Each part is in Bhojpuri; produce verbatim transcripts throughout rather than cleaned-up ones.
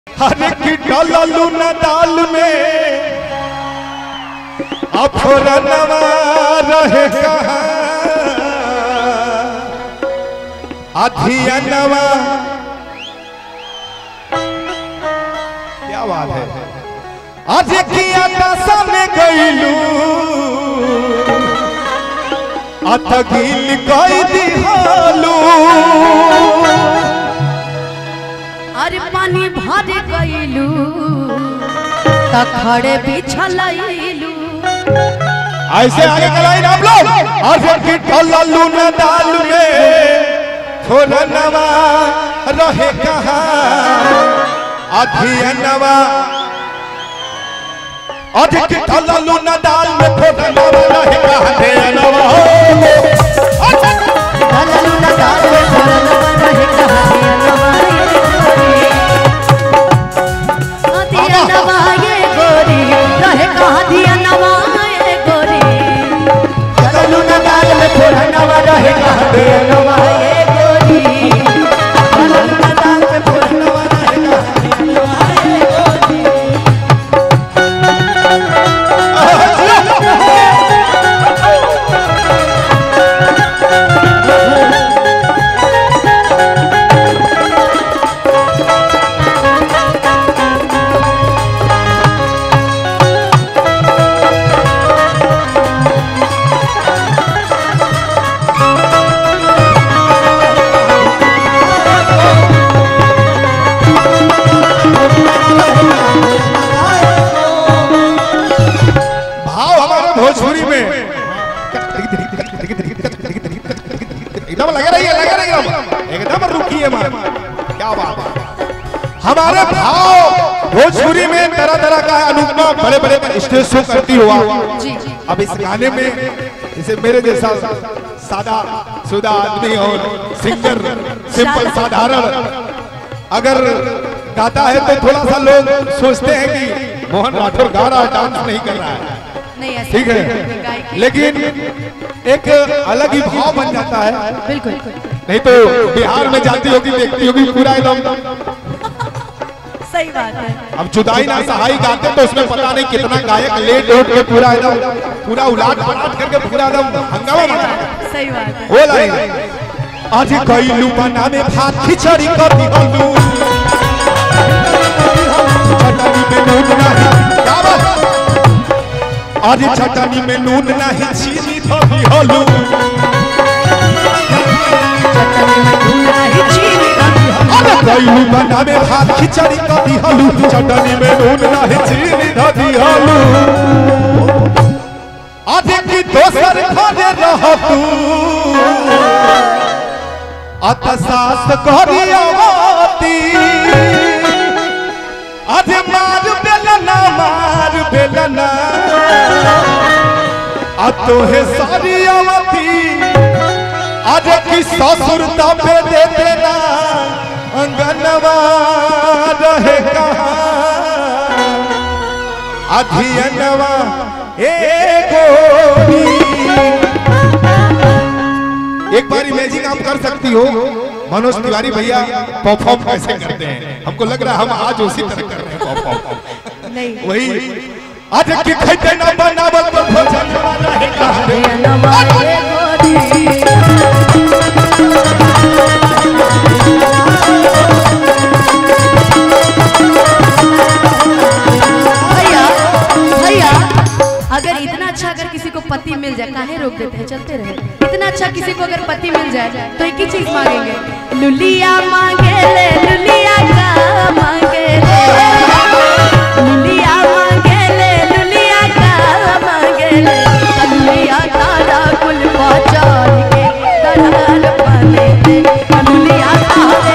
हर की डललू न दाल में अफोरनवा रहे कहाँ अधियनवा। क्या बात है। आज किया दसन गईलू अतगिल कई दिहालू। अरे पानी भर गईलू तखड़े बिछलैलू। ऐसे आगे कलाई नाम लोग। और की डललू न दाल में फोरनवा रहे कहाँ अधियनवा। आज की डललू न दाल में फोरनवा रहे कहाँ अधियनवा। डललू न दाल में फोरनवा रहे कहाँ अधियनवा। ये गोरी रहे कहाँ अधियनवा ये गोरी। डललू न दाल में फोरनवा रहे कहाँ अधियनवा ये गोरी। डललू न दाल में फोरनवा रहे कहाँ अधियनवा ये गोरी। भोजपुरी में एकदम लगे रहिए लगे रहिए एकदम रुकिए मत। क्या बात है। हमारे भाव भोजपुरी में तरह तरह का अनुपमा बड़े बड़े स्टेज शो करती हुआ। अब इस गाने में जैसे मेरे जैसा सादा सुदा आदमी और सिंगर सिंपल साधारण अगर गाता है तो थोड़ा सा लोग सोचते हैं कि मोहन राठौर गा रहा है, डांस नहीं कर रहा है। ठीक है, लेकिन एक अलग ही भाव बन जाता है। बिल्कुल। नहीं तो बिहार में जाती होगी देखती होगी पूरा एकदम सही बात है। अब जुदाई ना सहाई गाते तो उसमें पता नहीं कितना गायक लेट उठ के पूरा एकदम पूरा उलाट पलाट करके पूरा एकदम हंगामा मचा। सही बात है। वो लाइन आज कईलू बना में भात खिचड़ी कर दी हलू चटनी में नून नहीं। क्या बात। आज चटनी में नून नहीं चीनी धरी हलू। अरे कईलू बना में भात खिचड़ी कर दी हलू चटनी में नून नहीं चीनी धरी हलू। आज की दोसर घरे रह तू अत सास करियावती। आज मार बेलना मार बेलना तो है सारी अवती। आज की ससुर तबे दे देना अंगनवा रहे कहाँ अधियनवा ए गोरी। एक बार इमेजिन आप कर सकती हो मनोज तिवारी भैया परफॉर्म कैसे करते हैं। हमको लग रहा है हम आज उसी तरह कर रहे हैं परफॉर्म। नहीं वही आज की खैते ना बनावल तो भोजन रहे कहाँ अधियनवा ये गोरी। भैया भैया अगर इतना अच्छा अगर किसी को पति मिल जाए काहे रोक देते हैं, चलते रहे। इतना अच्छा किसी को अगर पति मिल जाए तो एक ही चीज मांगेंगे। लुलिया मांगे ले लुलिया का मांगे ले लुलिया मांगे ले लुलिया का मांगे ले। लुलिया तारा कुल पहचान के दलाल बने ले। लुलिया तारे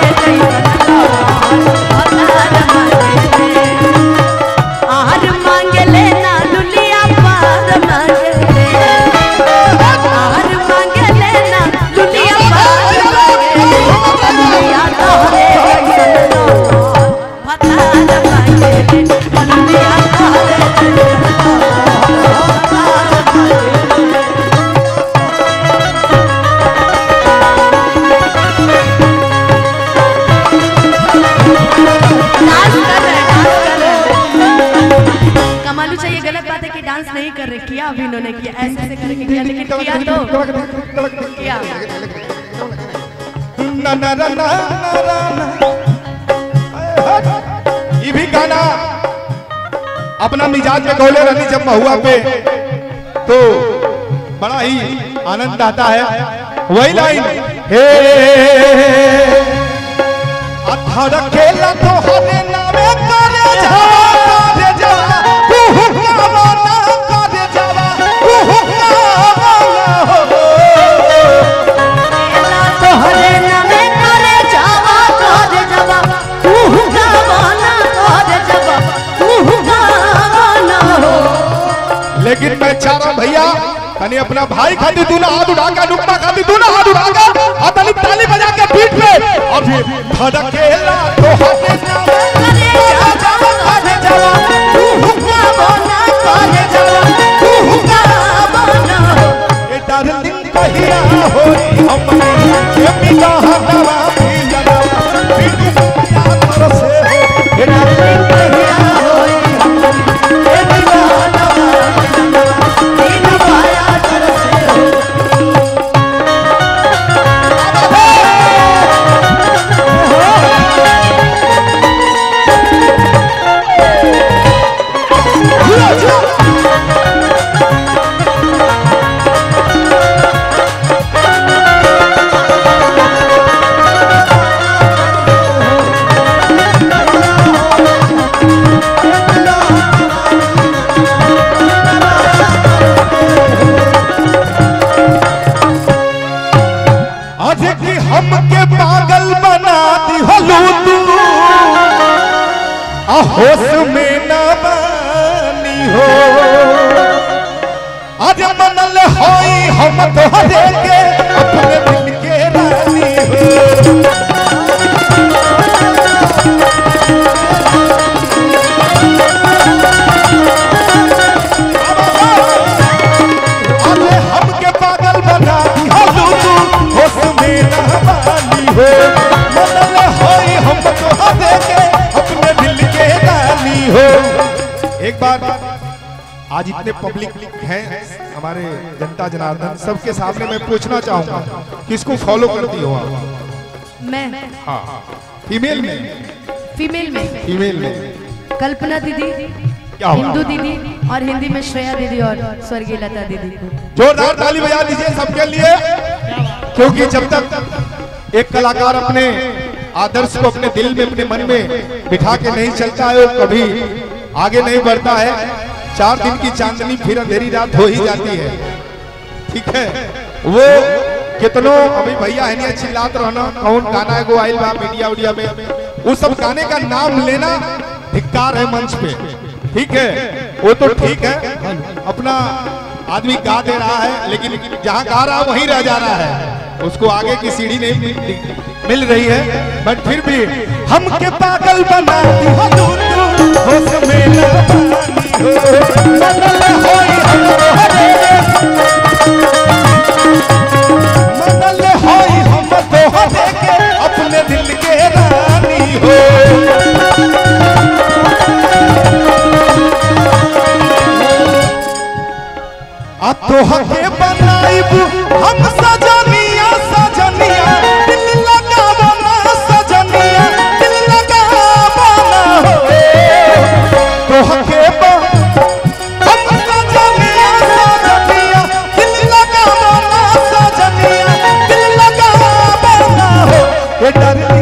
आर मांगे ले ना लुलिया पार मांगे ले। आर मांगे ले ना लुलिया पार मांगे ले। लुलिया तारे पतार मांगे ले। लुलिया तारे नाच कर डांस नहीं कर रहे, किया अभी इन्होंने किया, ऐसे ऐसे करके किया, लेकिन किया तो किया। ना ना ना ना ना ये भी गाना अपना मिजाज में गौले रहनी जब महुआ पे तो बड़ा ही आनंद आता है। वही लाइन हे अथड़केला तो हरे नामे करे जावा करे जावा तू हुक्का ना करे जावा तू हुक्का हो तो हरे नामे करे जावा करे जावा तू हुक्का ना करे जावा तू हुक्का ना हो। लेकिन मैं चाह रहा भैया तनी अपना भाई खाती तू ना हाथ उठा कर नुक्मा खाती तू ना हाथ उठा कर और तनी ताली बजा के पीठ पे और फिर धड़केला तो हाथे नामे करे जावा करे जावा तू हुक्का ना करे जावा तू हुक्का ना हो। ए डार्लिंग कहिया होई हमनी ये पिता हवा भी जनावा फिर याद से हो ए डार्लिंग कहिया होई ये दीवाना दिन पाया तरसे हो। आज कि हमके पागल बना दी हलू तू आ होश में न बानी हो आज मनल होई हम तोहरे के अपने दिल के रानी हो अरे हमके पागल बना दी हलू तू होश में न बानी हो मनल होई हम तोहरे के अपने दिल के रानी हो। एक बार आज इतने पब्लिक हैं हमारे जनता जनार्दन सबके सामने मैं पूछना चाहूंगा किसको फॉलो करती हो आप? मैं हाँ फीमेल में फीमेल में फीमेल में कल्पना दीदी, क्या हुआ? हिंदू दीदी और हिंदी में श्रेया दीदी और स्वर्गीय लता दीदी को जोरदार ताली बजा दीजिए सबके लिए क्योंकि जब तक एक कलाकार अपने आदर्श को अपने दिल में अपने मन में बिठा के नहीं चलता है वो कभी आगे नहीं बढ़ता है। चार दिन की चांदनी फिर अंधेरी रात हो ही जाती है, ठीक है। वो कितनों अभी भैया है नहीं चिल्लात रहना कौन गाना है वो आइल बा मीडिया उडिया में उस सब गाने का नाम लेना धिक्कार है मंच पे, ठीक है। वो तो ठीक है अपना आदमी गा दे रहा है लेकिन जहाँ गा रहा है वहीं रह जा रहा है, उसको आगे की सीढ़ी नहीं मिल, मिल रही है। बट फिर भी हमके पागल बना दी हो तू होश में न बानी हो मनल होई हम तोहरे मनल होई हम तोहरे के अपने दिल के रानी हो। आ तोहके बनाइबू हम सजनिया सजनिया दिल लगावना सजनिया दिल लगावना हो तोहके हम सजनिया सजनिया दिल लगावना सजनिया दिल लगावना हो ए डर